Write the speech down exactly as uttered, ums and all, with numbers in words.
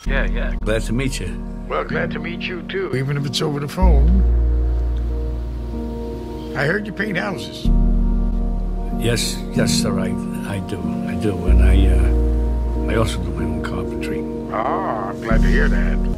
Yeah, yeah. Glad to meet you. Well, glad to meet you, too, even if it's over the phone. I heard you paint houses. Yes, yes, sir, I, I do, I do, and I, uh, I also do my own carpentry. Ah, I'm glad to hear that.